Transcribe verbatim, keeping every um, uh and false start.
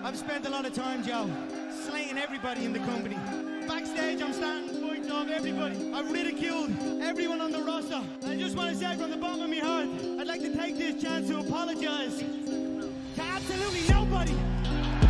I've spent a lot of time, Joe, slaying everybody in the company. Backstage, I'm starting fights off everybody. I've ridiculed everyone on the roster. I just want to say from the bottom of my heart, I'd like to take this chance to apologize to absolutely nobody.